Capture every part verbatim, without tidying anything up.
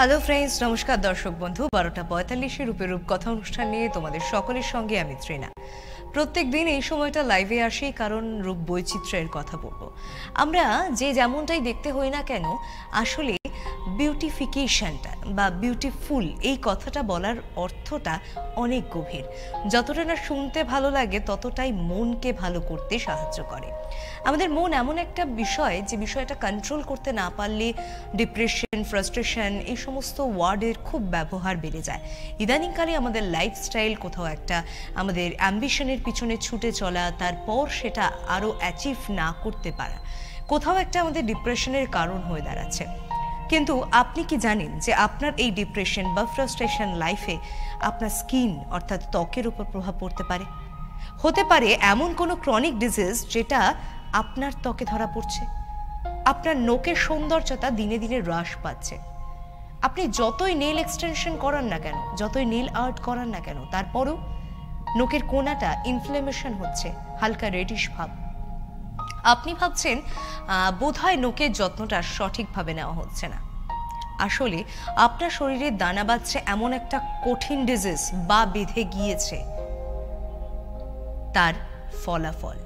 Hello friends, নমস্কার দর্শক বন্ধু। বারোটা পঁয়তাল্লিশে রূপে রূপ কথা অনুষ্ঠান নিয়ে তোমাদের সকলের সঙ্গে আমি ত্রিনা। প্রত্যেক দিন এই সময়টা লাইভে আসি কারণ রূপ বৈচিত্র্যের কথা বলবো। আমরা যে যেমনটাই দেখতে হই না কেন, আসলে বিউটিফিকেশনটা বা বিউটিফুল এই কথাটা বলার অর্থটা অনেক গভীর। যতটা না শুনতে ভালো লাগে ততটাই মনকে ভালো করতে সাহায্য করে। আমাদের মন এমন একটা বিষয় যে বিষয়টা কন্ট্রোল করতে না পারলে ডিপ্রেশন, ফ্রাস্ট্রেশন এই সমস্ত ওয়ার্ডের খুব ব্যবহার বেড়ে যায়। ইদানিংকালে আমাদের লাইফস্টাইল কোথাও একটা আমাদের অ্যাম্বিশনের পিছনে ছুটে চলা, তারপর সেটা আরও অ্যাচিভ না করতে পারা, কোথাও একটা আমাদের ডিপ্রেশনের কারণ হয়ে দাঁড়াচ্ছে। কিন্তু আপনি কি জানেন যে আপনার এই ডিপ্রেশন বা ফ্রাস্ট্রেশন লাইফে আপনার স্কিন অর্থাৎ ত্বকের উপর প্রভাব পড়তে পারে? হতে পারে এমন কোনো ক্রনিক ডিজিজ যেটা আপনার ত্বকে ধরা পড়ছে। আপনার নখের সৌন্দর্যতা দিনে দিনে হ্রাস পাচ্ছে। আপনি যতই নেল এক্সটেনশন করান না কেন, যতই নেল আর্ট করান না কেন, তারপরও নখের কোনাটা ইনফ্লেমেশন হচ্ছে, হালকা রেডিশ ভাব। আপনি ভাবছেন বোধহয় নখের যত্নটা সঠিকভাবে নেওয়া হচ্ছে না। আসলে আপনার শরীরে দানা বাঁধছে এমন একটা কঠিন ডিজিজ বা বেঁধে গিয়েছে, তার ফলাফল।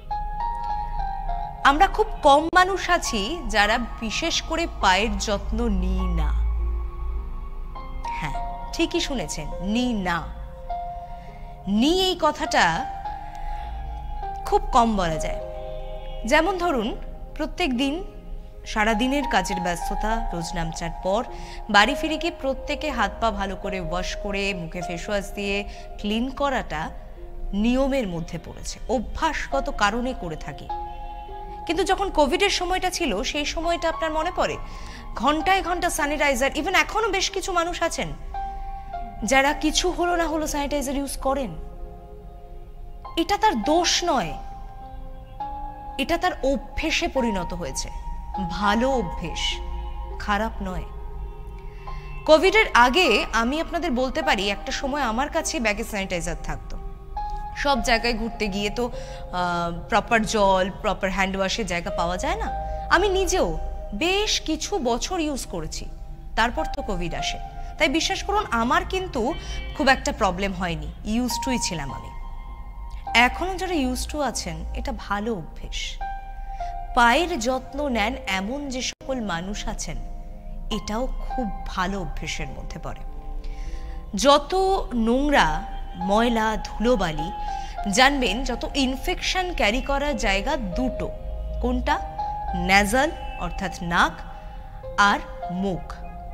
আমরা খুব কম মানুষ আছি যারা বিশেষ করে পায়ের যত্ন নিই না। হ্যাঁ, ঠিকই শুনেছেন, নিই না। নি এই কথাটা খুব কম বলা যায়। যেমন ধরুন, প্রত্যেক দিন সারাদিনের কাজের ব্যস্ততা, রোজ নামচার পর বাড়ি ফিরে গিয়ে প্রত্যেকে হাত পা ভালো করে ওয়াশ করে মুখে ফেস ওয়াশ দিয়ে ক্লিন করাটা নিয়মের মধ্যে পড়েছে, অভ্যাসগত কারণে করে থাকি। কিন্তু যখন কোভিডের সময়টা ছিল, সেই সময়টা আপনার মনে পড়ে ঘন্টায় ঘন্টা স্যানিটাইজার, ইভেন এখনো বেশ কিছু মানুষ আছেন যারা কিছু হলো না হলো স্যানিটাইজার ইউজ করেন। এটা তার দোষ নয়, এটা তার অভ্যেসে পরিণত হয়েছে। ভালো অভ্যেস, খারাপ নয়। কোভিডের আগে আমি আপনাদের বলতে পারি, একটা সময় আমার কাছে ব্যাগে স্যানিটাইজার থাকতো। সব জায়গায় ঘুরতে গিয়ে তো প্রপার জল, প্রপার হ্যান্ড ওয়াশের জায়গা পাওয়া যায় না। আমি নিজেও বেশ কিছু বছর ইউজ করেছি, তারপর তো কোভিড আসে। তাই বিশ্বাস করুন, আমার কিন্তু খুব একটা প্রবলেম হয়নি, ইউজ টুই ছিলাম আমি। এখনো যারা ইউজ টু আছেন, এটা ভালো অভ্যেস। পায়ের যত্ন নেন এমন যে সকল মানুষ আছেন, এটাও খুব ভালো অভ্যেসের মধ্যে পড়ে। যত নোংরা, ময়লা, ধুলোবালি, জানবেন যত ইনফেকশন ক্যারি করার জায়গা দুটো। কোনটা? নেজাল অর্থাৎ নাক আর মুখ।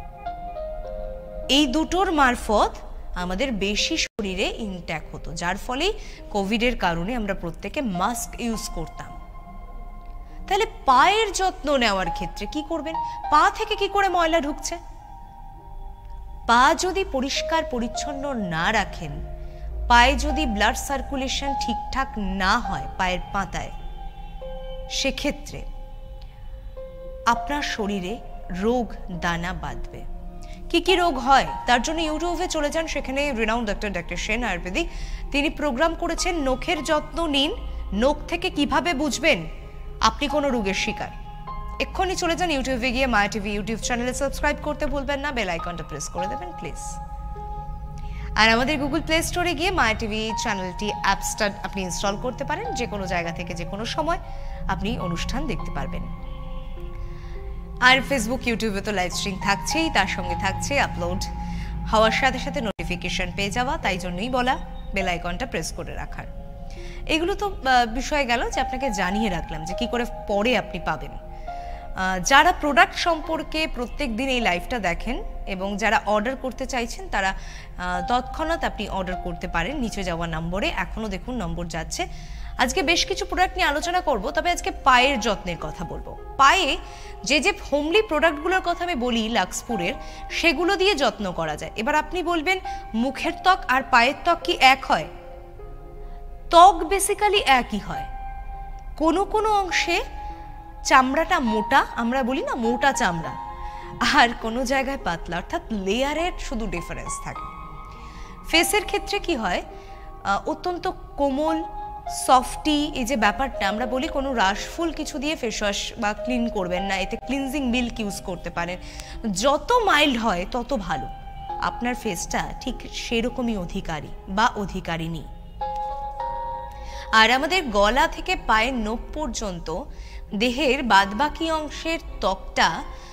এই দুটোর মারফত আমাদের বেশি শরীরে ইনট্যাক হতো, যার ফলে কোভিডের কারণে আমরা প্রত্যেকে মাস্ক ইউজ করতাম। তাহলে পায়ের যত্ন নেওয়ার ক্ষেত্রে কি করবেন? পা থেকে কি করে ময়লা ঢুকছে? পা যদি পরিষ্কার পরিচ্ছন্ন না রাখেন, পায়ে যদি ব্লাড সার্কুলেশন ঠিকঠাক না হয় পায়ের পাতায়, সেক্ষেত্রে আপনার শরীরে রোগ দানা বাঁধবে। কি কি রোগ হয় তার জন্য ইউটিউবে চলে যান, সেখানে renowned doctor doctor Sen Ayurvedic, তিনি প্রোগ্রাম করেছেন নখের যত্ন নিন, নখ থেকে কিভাবে বুঝবেন আপনি কোনো রোগের শিকার। এক্ষুনি চলে যান ইউটিউবে গিয়ে মায়া টিভি ইউটিউব চ্যানেলে সাবস্ক্রাইব করতে ভুলবেন না, বেল আইকনটা প্রেস করে দেবেন প্লিজ। আর আমাদের গুগল প্লে স্টোরে গিয়ে মায়া টিভি চ্যানেলটি অ্যাপসটা আপনি ইনস্টল করতে পারেন। যে কোনো জায়গা থেকে যে কোনো সময় আপনি অনুষ্ঠান দেখতে পারবেন। আর ফেসবুক, ইউটিউবে তো লাইভ স্ট্রিম থাকছেই, তার সঙ্গে থাকছে আপলোড হওয়ার সাথে সাথে নোটিফিকেশন পেয়ে যাওয়া। তাই জন্যই বলা বেল আইকনটা প্রেস করে রাখার। এগুলো তো বিষয় গেল যে আপনাকে জানিয়ে রাখলাম যে কি করে পরে আপনি পাবেন। যারা প্রোডাক্ট সম্পর্কে প্রত্যেক দিন এই লাইভটা দেখেন এবং যারা অর্ডার করতে চাইছেন, তারা তৎক্ষণাৎ আপনি অর্ডার করতে পারেন নিচে যাওয়া নম্বরে। এখনও দেখুন নম্বর যাচ্ছে। আজকে বেশ কিছু প্রোডাক্ট নিয়ে আলোচনা করব, তবে আজকে পায়ের যত্নের কথা বলবো। পায়ে যে যে হোমলি প্রোডাক্টগুলোর কথা আমি বলি লাক্সপুরের, সেগুলো দিয়ে যত্ন করা যায়। এবার আপনি বলবেন, মুখের ত্বক আর পায়ের ত্বক কি এক হয়? ত্বক বেসিক্যালি একই হয়, কোনো কোনো অংশে চামড়াটা মোটা, আমরা বলি না মোটা চামড়া, আর কোনো জায়গায় পাতলা, অর্থাৎ লেয়ারের শুধু ডিফারেন্স থাকে। ফেসের ক্ষেত্রে কি হয়, অত্যন্ত কোমল সফটি, এই যে ব্যাপারটা আমরা বলি কোনো রাশফুল কিছু দিয়ে ফেস ওয়াশ বা ক্লিন করবেন না, এতে ক্লিনজিং মিল্ক ইউজ করতে পারেন। যত মাইল্ড হয় তত ভালো। আপনার ফেসটা ঠিক সেরকমই অধিকারী বা অধিকারিণী। আর আমাদের গলা থেকে পায়ের নখ পর্যন্ত দেহের বাদবাকি অংশের ত্বকটা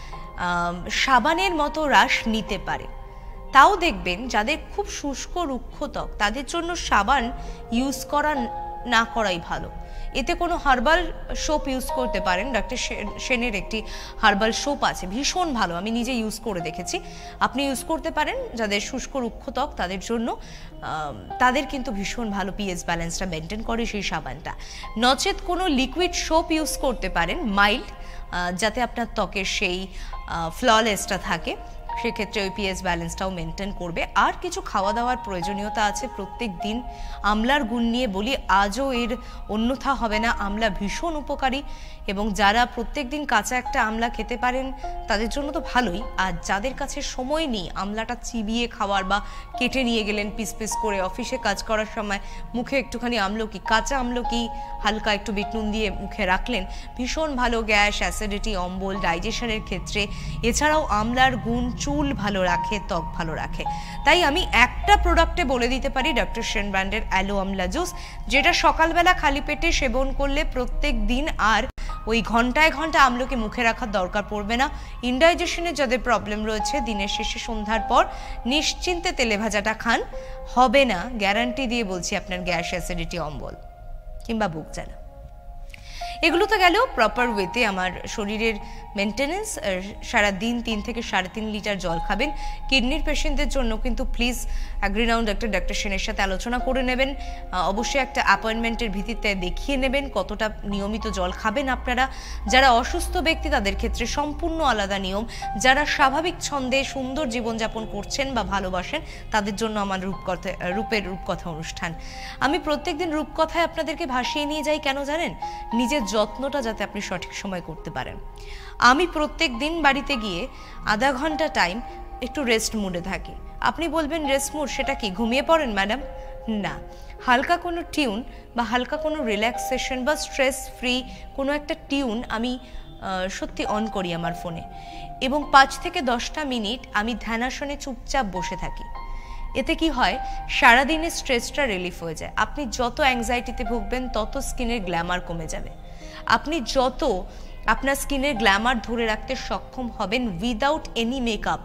সাবানের মতো রাশ নিতে পারে। তাও দেখবেন যাদের খুব শুষ্ক রুক্ষ ত্বক তাদের জন্য সাবান ইউজ করা না করাই ভালো। এতে কোনো হার্বাল সোপ ইউজ করতে পারেন। ডক্টর সেনের একটি হার্বাল সোপ আছে, ভীষণ ভালো, আমি নিজে ইউজ করে দেখেছি। আপনি ইউজ করতে পারেন যাদের শুষ্ক রুক্ষ ত্বক তাদের জন্য, তাদের কিন্তু ভীষণ ভালো পিএইচ ব্যালেন্সটা মেনটেন করে সেই সাবানটা। নচেত কোনো লিকুইড সোপ ইউজ করতে পারেন মাইল্ড, যাতে আপনার ত্বকের সেই ফ্ললেসটা থাকে, সেক্ষেত্রে ওই পিএইচ ব্যালেন্সটাও মেনটেন করবে। আর কিছু খাওয়া দাওয়ার প্রয়োজনীয়তা আছে প্রত্যেক দিন। আমলার গুণ নিয়ে বলি, আজও এর অন্যথা হবে না। আমলা ভীষণ উপকারী, এবং যারা প্রত্যেক দিন কাঁচা একটা আমলা খেতে পারেন তাদের জন্য তো ভালোই। আর যাদের কাছে সময় নেই আমলাটা চিবিয়ে খাওয়ার, বা কেটে নিয়ে গেলেন পিস পিস করে, অফিসে কাজ করার সময় মুখে একটুখানি আমলকি, কাঁচা আমলকি হালকা একটু বিট নুন দিয়ে মুখে রাখলেন, ভীষণ ভালো গ্যাস, অ্যাসিডিটি, অম্বল, ডাইজেশনের ক্ষেত্রে। এছাড়াও আমলার গুণ চুল ভালো রাখে, ত্বক ভালো রাখে। তাই আমি একটা প্রোডাক্টে বলে দিতে পারি, ডক্টর সেন ব্র্যান্ডের অ্যালো আমলা জুস, যেটা সকালবেলা খালি পেটে সেবন করলে প্রত্যেক দিন আর ওই ঘন্টায় ঘন্টা আমলকি মুখে রাখার দরকার পড়বে না। ইনডাইজেশনের যাদের প্রবলেম রয়েছে দিনের শেষে সন্ধ্যার পর নিশ্চিন্তে তেলে ভাজাটা খান, হবে না, গ্যারান্টি দিয়ে বলছি আপনার গ্যাস, অ্যাসিডিটি, অম্বল কিংবা বুক জ্বালা। এগুলো তো গেল প্রপার ওয়েতে আমার শরীরের মেনটেনেন্স। সারা দিন তিন থেকে সাড়ে তিন লিটার জল খাবেন। কিডনির পেশেন্টদের জন্য কিন্তু প্লিজ অ্যাগ্রিনাউন্ড ডক্টর ডক্টর সেনের সাথে আলোচনা করে নেবেন। অবশ্যই একটা অ্যাপয়েন্টমেন্টের ভিত্তিতে দেখিয়ে নেবেন কতটা নিয়মিত জল খাবেন আপনারা। যারা অসুস্থ ব্যক্তি তাদের ক্ষেত্রে সম্পূর্ণ আলাদা নিয়ম। যারা স্বাভাবিক ছন্দে সুন্দর জীবনযাপন করছেন বা ভালোবাসেন তাদের জন্য আমার রূপকথা, রূপের রূপকথা অনুষ্ঠান। আমি প্রত্যেকদিন রূপকথায় আপনাদেরকে ভাসিয়ে নিয়ে যাই, কেন জানেন? নিজের যত্নটা যাতে আপনি সঠিক সময় করতে পারেন। আমি প্রত্যেক দিন বাড়িতে গিয়ে আধা ঘন্টা টাইম একটু রেস্ট মুডে থাকি। আপনি বলবেন রেস্ট মুড সেটা কি, ঘুমিয়ে পড়েন ম্যাডাম? না, হালকা কোনো টিউন বা হালকা কোনো রিল্যাক্সেশন বা স্ট্রেস ফ্রি কোনো একটা টিউন আমি সত্যি অন করি আমার ফোনে, এবং পাঁচ থেকে দশটা মিনিট আমি ধ্যানাসনে চুপচাপ বসে থাকি। এতে কি হয়, সারাদিনের স্ট্রেসটা রিলিফ হয়ে যায়। আপনি যত অ্যাংজাইটিতে ভুগবেন তত স্কিনের গ্ল্যামার কমে যাবে। আপনি যত আপনার স্কিনের গ্ল্যামার ধরে রাখতে সক্ষম হবেন উইদাউট এনি মেকআপ,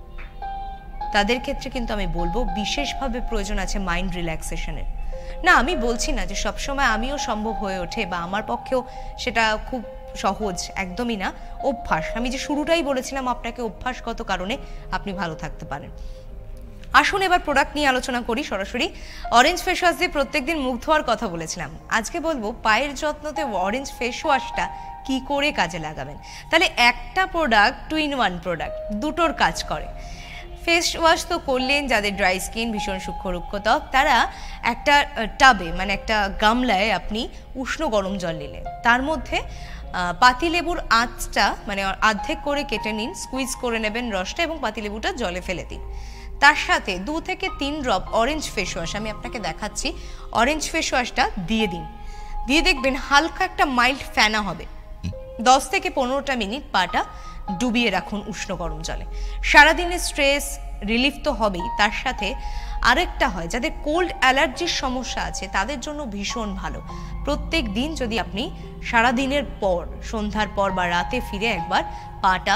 তাদের ক্ষেত্রে কিন্তু আমি বলবো বিশেষভাবে প্রয়োজন আছে মাইন্ড রিল্যাক্সেশনের। না, আমি বলছি না যে সবসময় আমিও সম্ভব হয়ে ওঠে বা আমার পক্ষেও সেটা খুব সহজ, একদমই না। অভ্যাস, আমি যে শুরুটাই বলেছিলাম আপনাকে অভ্যাসগত কারণে আপনি ভালো থাকতে পারেন। আসুন এবার প্রোডাক্ট নিয়ে আলোচনা করি সরাসরি। অরেঞ্জ ফেস ওয়াশ দিয়ে প্রত্যেকদিন মুখ ধোয়ার কথা বলেছিলাম, আজকে বলবো পায়ের যত্নতে অরেঞ্জ ফেস ওয়াশটা কি করে কাজে লাগাবেন। তাহলে একটা product, two in one product, দুটোর কাজ করে। ফেস ওয়াশ তো করলেন যাদের ড্রাই স্কিন, ভীষণ সূক্ষ্ম রুক্ষ ত্বক, তারা একটা টাবে মানে একটা গামলায় আপনি উষ্ণ গরম জল নিলেন, তার মধ্যে পাতিলেবুর আঁচটা মানে অর্ধেক করে কেটে নিন, স্কুইজ করে নেবেন রসটা এবং পাতিলেবুটা জলে ফেলে দিন। তার সাথে দু থেকে তিন ড্রপ অরেঞ্জ ফেস ওয়াশ, আমি আপনাকে দেখাচ্ছি, অরেঞ্জ ফেস ওয়াশটা দিয়ে দিন। দিয়ে দেখবেন হালকা একটা মাইল্ড ফেনা হবে। দশ থেকে পনেরোটা মিনিট পাটা ডুবিয়ে রাখুন উষ্ণ গরম জলে। সারাদিনের স্ট্রেস রিলিফ তো হবেই, তার সাথে আরেকটা হয় যাদের কোল্ড অ্যালার্জির সমস্যা আছে তাদের জন্য ভীষণ ভালো। প্রত্যেক দিন যদি আপনি সারাদিনের পর সন্ধ্যার পর বা রাতে ফিরে একবার পাটা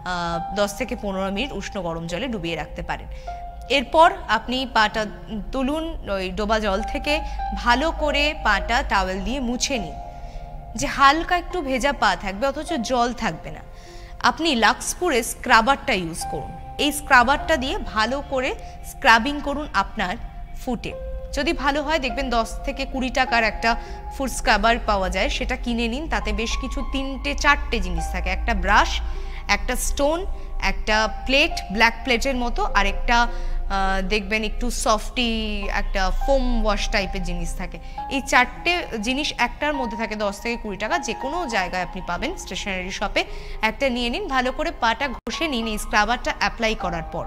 দশ থেকে পনেরো মিনিট উষ্ণ গরম জলে ডুবিয়ে রাখতে পারেন। এরপর আপনি পাটা তুলুন ওই ডোবা জল থেকে, ভালো করে পাটা টাওয়েল দিয়ে মুছে নিন। যে হালকা একটু ভেজা পা থাকবে অথচ জল থাকবে না, আপনি লাক্সপুরের স্ক্রাবারটা ইউজ করুন। এই স্ক্রাবারটা দিয়ে ভালো করে স্ক্রাবিং করুন আপনার ফুটে। যদি ভালো হয় দেখবেন দশ থেকে কুড়ি টাকার একটা ফুট স্ক্রাবার পাওয়া যায়, সেটা কিনে নিন। তাতে বেশ কিছু তিনটে চারটে জিনিস থাকে, একটা ব্রাশ, একটা স্টোন, একটা প্লেট ব্ল্যাক প্লেটের মতো, আর একটা দেখবেন একটু সফটি একটা ফোম ওয়াশ টাইপের জিনিস থাকে। এই চারটে জিনিস একটার মধ্যে থাকে, দশ থেকে কুড়ি টাকা, যে কোনো জায়গায় আপনি পাবেন স্টেশনারি শপে। একটা নিয়ে নিন, ভালো করে পাটা ঘষে নিন এই স্ক্রাবারটা অ্যাপ্লাই করার পর।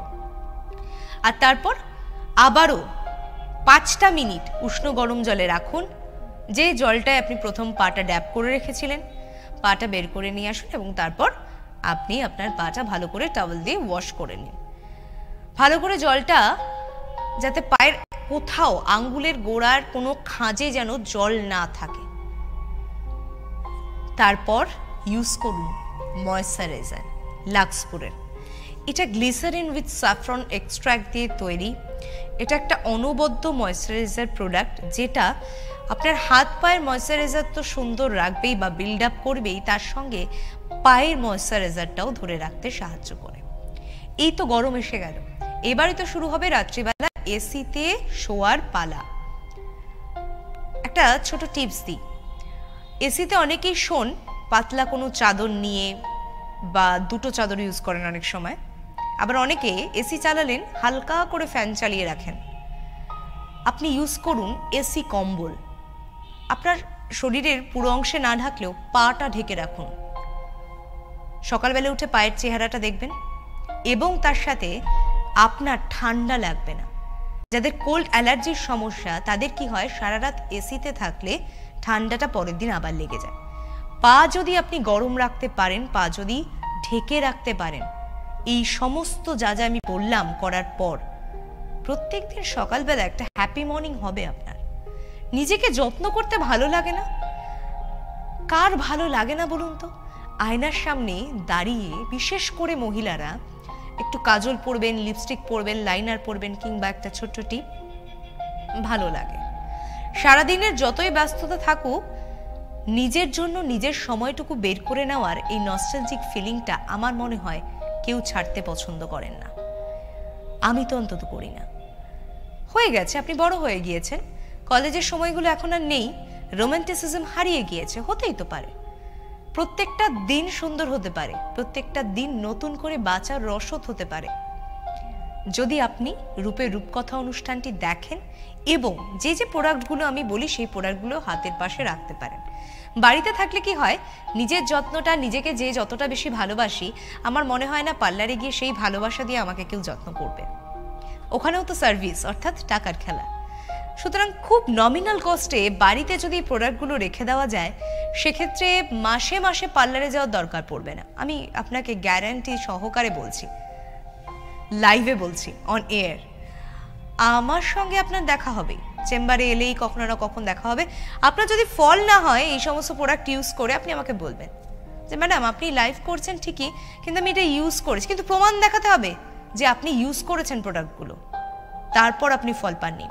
আর তারপর আবারও পাঁচটা মিনিট উষ্ণ গরম জলে রাখুন, যে জলটায় আপনি প্রথম পাটা ড্যাপ করে রেখেছিলেন, পাটা বের করে নিয়ে আসুন এবং তারপর আপনি আপনার পাটা ভালো করে টাওয়েল দিয়ে ওয়াশ করে নিন। ভালো করে জলটা যাতে পায়ের কোথাও আঙ্গুলের গোড়ার কোনো খাঁজে যেন জল না থাকে। তারপর ইউজ করুন ময়েশ্চারাইজার লাক্সপুরের। এটা গ্লিসারিন উইথ স্যাফরন এক্সট্র্যাক্ট দিয়ে তৈরি। এটা একটা অনবদ্য ময়েশ্চারাইজার প্রোডাক্ট, যেটা আপনার হাত পায়ের ময়েশ্চারাইজার তো সুন্দর রাখবেই বা বিল্ড আপ করবেই, তার সঙ্গে পায়ের ময়েশ্চারাইজারটাও ধরে রাখতে সাহায্য করে। এই তো গরম এসে গেল, এবারে তো শুরু হবে রাত্রিবেলা এসিতে শোয়ার পালা। একটা ছোট টিপস দিই, এসিতে অনেকেই শোন পাতলা কোনো চাদর নিয়ে বা দুটো চাদর ইউজ করেন অনেক সময়, আবার অনেকে এসি চালালেন হালকা করে ফ্যান চালিয়ে রাখেন। আপনি ইউজ করুন এসি কম্বল। আপনার শরীরের পুরো অংশে না ঢাকলেও পাটা ঢেকে রাখুন। সকালবেলা উঠে পায়ের চেহারাটা দেখবেন এবং তার সাথে আপনার ঠান্ডা লাগবে না। যাদের কোল্ড অ্যালার্জির সমস্যা তাদের কি হয়, সারা রাত এসিতে থাকলে ঠান্ডাটা পরের দিন আবার লেগে যায়। পা যদি আপনি গরম রাখতে পারেন, পা যদি ঢেকে রাখতে পারেন, এই সমস্ত যা যা আমি বললাম করার পর প্রত্যেক দিন সকালবেলা একটা হ্যাপি মর্নিং হবে আপনার। নিজেকে যত্ন করতে ভালো লাগে না? কার ভালো লাগে না বলুন তো? আয়নার সামনে দাঁড়িয়ে বিশেষ করে মহিলারা একটু কাজল পরবেন, লিপস্টিক পরবেন, লাইনার পরবেন কিংবা একটা ছোট্ট টিপ, ভালো লাগে। সারাদিনের যতই ব্যস্ততা থাকুক, নিজের জন্য নিজের সময়টুকু বের করে নেওয়ার এই নস্টালজিক ফিলিংটা আমার মনে হয় কেউ ছাড়তে পছন্দ করেন না। আমি তো অন্তত করি না। হয়ে গেছে, আপনি বড় হয়ে গিয়েছেন, কলেজের সময়গুলো এখন আর নেই, রোমান্টিসিজম হারিয়ে গিয়েছে, হতেই তো পারে। প্রত্যেকটা দিন সুন্দর হতে পারে, প্রত্যেকটা দিন নতুন করে বাঁচার রসদ হতে পারে যদি আপনি রূপে রূপকথা অনুষ্ঠানটি দেখেন এবং যে যে প্রোডাক্টগুলো আমি বলি সেই প্রোডাক্টগুলো হাতের পাশে রাখতে পারেন। বাড়িতে থাকলে কি হয়, নিজের যত্নটা নিজেকে যে যতটা বেশি ভালোবাসি, আমার মনে হয় না পার্লারে গিয়ে সেই ভালোবাসা দিয়ে আমাকে কেউ যত্ন করবে। ওখানেও তো সার্ভিস, অর্থাৎ টাকার খেলা। সুতরাং খুব নমিনাল কস্টে বাড়িতে যদি প্রোডাক্টগুলো রেখে দেওয়া যায়, সেক্ষেত্রে মাসে মাসে পার্লারে যাওয়ার দরকার পড়বে না। আমি আপনাকে গ্যারান্টি সহকারে বলছি, লাইভে বলছি, অন এয়ার। আমার সঙ্গে আপনার দেখা হবে, চেম্বারে এলেই কখনো না কখন দেখা হবে। আপনার যদি ফল না হয় এই সমস্ত প্রোডাক্ট ইউজ করে, আপনি আমাকে বলবেন যে ম্যাডাম আপনি লাইভ করছেন ঠিকই, কিন্তু আমি এটা ইউজ করেছি, কিন্তু প্রমাণ দেখাতে হবে যে আপনি ইউজ করেছেন প্রোডাক্টগুলো, তারপর আপনি ফল পাননি।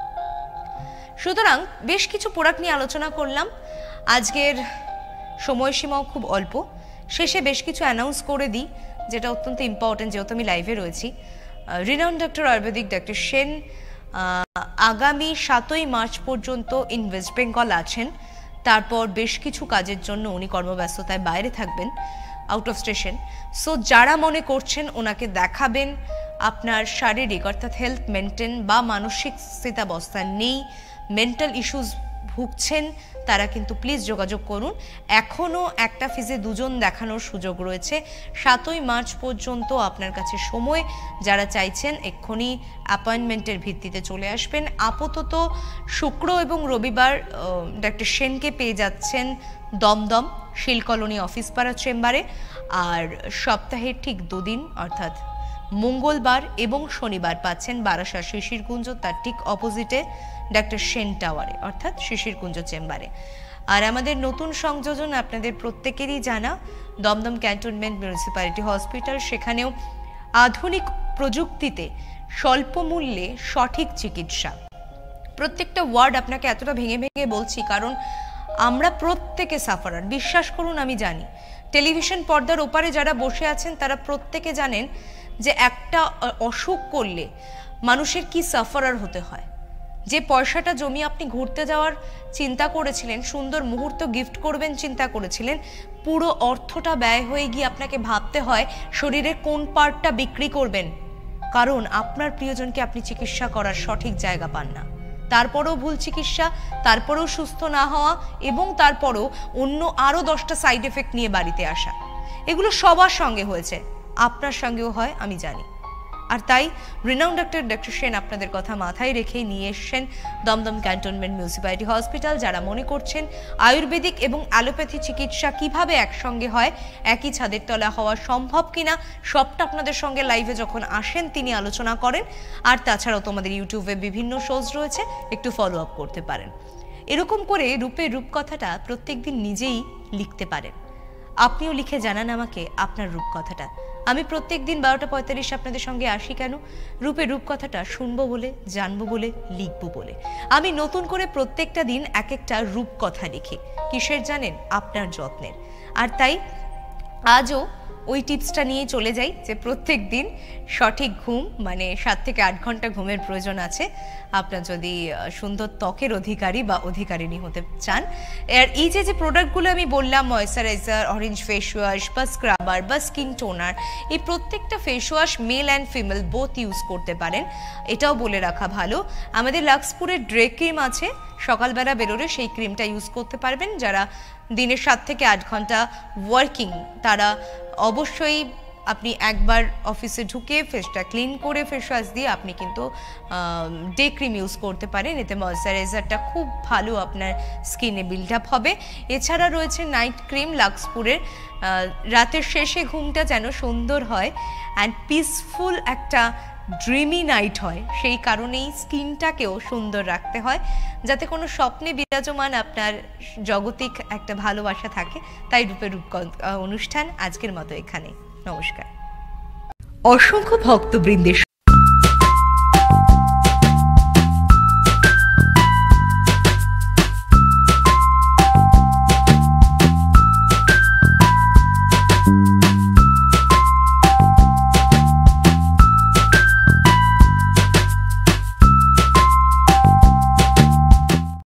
সুতরাং বেশ কিছু প্রোডাক্ট নিয়ে আলোচনা করলাম। আজকের সময়সীমাও খুব অল্প, শেষে বেশ কিছু অ্যানাউন্স করে দিই যেটা অত্যন্ত ইম্পর্টেন্ট, যেহেতু আমি লাইভে রয়েছি। Renowned doctor Ayurvedic doctor Sen আগামী সাতই মার্চ পর্যন্ত ইন ওয়েস্ট বেঙ্গল আছেন। তারপর বেশ কিছু কাজের জন্য উনি কর্মব্যস্ততায় বাইরে থাকবেন, আউট অফ স্টেশন। সো যারা মনে করছেন ওনাকে দেখাবেন, আপনার শারীরিক অর্থাৎ হেলথ মেনটেন বা মানসিক স্থিতাবস্থা নেই, মেন্টাল ইস্যুস ভুগছেন, তারা কিন্তু প্লিজ যোগাযোগ করুন। এখনও একটা ফিজে দুজন দেখানোর সুযোগ রয়েছে। সাতই মার্চ পর্যন্ত আপনার কাছে সময়, যারা চাইছেন এক্ষুনি অ্যাপয়েন্টমেন্টের ভিত্তিতে চলে আসবেন। আপাতত শুক্র এবং রবিবার ডক্টর সেনকে পেয়ে যাচ্ছেন দমদম শিলকলোনি অফিস পাড়া চেম্বারে, আর সপ্তাহের ঠিক দুদিন অর্থাৎ মঙ্গলবার এবং শনিবার পাচ্ছেন বারাসাত শিশিরকুঞ্জ, তার ঠিক অপোজিটে ডক্টর সেন টাওয়ারে অর্থাৎ শিশিরকুঞ্জ চেম্বারে। আর আমাদের নতুন সংযোজন আপনাদের প্রত্যেকেরই জানা, দমদম ক্যান্টনমেন্ট মিউনিসিপ্যালিটি হসপিটাল, সেখানেও আধুনিক প্রযুক্তিতে স্বল্প মূল্যে সঠিক চিকিৎসা। প্রত্যেকটা ওয়ার্ড আপনাকে এতটা ভেঙে ভেঙে বলছি কারণ আমরা প্রত্যেকে সাফারার, বিশ্বাস করুন আমি জানি। টেলিভিশন পর্দার ওপারে যারা বসে আছেন তারা প্রত্যেকে জানেন যে একটা অসুখ করলে মানুষের কি সাফারার হতে হয়। যে পয়সাটা জমি আপনি ঘুরতে যাওয়ার চিন্তা করেছিলেন, সুন্দর মুহূর্ত গিফট করবেন চিন্তা করেছিলেন, পুরো অর্থটা ব্যয় হয়ে গিয়ে আপনাকে ভাবতে হয় শরীরের কোন পার্টটা বিক্রি করবেন, কারণ আপনার প্রিয়জনকে আপনি চিকিৎসা করার সঠিক জায়গা পান না। তারপরেও ভুল চিকিৎসা, তারপরেও সুস্থ না হওয়া এবং তারপরেও অন্য আরও দশটা সাইড এফেক্ট নিয়ে বাড়িতে আসা, এগুলো সবার সঙ্গে হয়েছে, আপনার সঙ্গেও হয় আমি জানি। আর তাই রিনাউন্ড ডক্টর ডক্টর সেন আপনাদের কথা মাথায় রেখেই নিয়ে এসছেন দমদম ক্যান্টনমেন্ট মিউনিসিপ্যালিটি হসপিটাল। যারা মনে করছেন আয়ুর্বেদিক এবং অ্যালোপ্যাথি চিকিৎসা কিভাবে একসঙ্গে হয়, একই ছাদের তলা হওয়া সম্ভব কিনা, সবটা আপনাদের সঙ্গে লাইভে যখন আসেন তিনি আলোচনা করেন। আর তাছাড়াও তোমাদের ইউটিউবে বিভিন্ন শোজ রয়েছে, একটু ফলো আপ করতে পারেন। এরকম করে রূপের রূপকথাটা প্রত্যেকদিন নিজেই লিখতে পারেন। আপনিও লিখে জানান আমাকে আপনার রূপকথাটা। আমি প্রত্যেক দিন বারোটা পঁয়তাল্লিশ আপনাদের সঙ্গে আসি কেন? রূপের রূপকথাটা শুনবো বলে, জানবো বলে, লিখবো বলে। আমি নতুন করে প্রত্যেকটা দিন এক একটা রূপকথা লিখি। কিসের জানেন? আপনার যত্নের। আর তাই আজও ওই টিপসটা নিয়ে চলে যাই যে প্রত্যেক দিন সঠিক ঘুম, মানে সাত থেকে আট ঘন্টা ঘুমের প্রয়োজন আছে আপনার যদি সুন্দর ত্বকের অধিকারী বা অধিকারিণী হতে চান। আর এই যে যে প্রোডাক্টগুলো আমি বললাম, ময়েশ্চারাইজার, অরেঞ্জ ফেস ওয়াশ বা স্ক্রাবার বা স্কিন টোনার, এই প্রত্যেকটা face wash male and female both use করতে পারেন। এটাও বলে রাখা ভালো, আমাদের লাক্সপুরের ড্রে ক্রিম আছে, সকালবেলা বেরোলে সেই ক্রিমটা ইউজ করতে পারবেন। যারা দিনের সাত থেকে আট ঘন্টা ওয়ার্কিং তারা অবশ্যই আপনি একবার অফিসে ঢুকে ফেসটা ক্লিন করে ফেস ওয়াশ দিয়ে আপনি কিন্তু ডে ক্রিম ইউজ করতে পারেন। এতে ময়েশ্চারাইজারটা খুব ভালো আপনার স্কিনে বিল্ড আপ হবে। এছাড়া রয়েছে নাইট ক্রিম লাক্সপুরের, রাতের শেষে ঘুমটা যেন সুন্দর হয় অ্যান্ড পিসফুল একটা ড্রিমি নাইট হয়, সেই কারণেই স্কিনটাকেও সুন্দর রাখতে হয়, যাতে কোনো স্বপ্নে বিরাজমান আপনার জগতিক একটা ভালোবাসা থাকে। তাই রূপের রূপ অনুষ্ঠান আজকের মতো এখানে। নমস্কার। অসংখ্য ভক্তবৃন্দের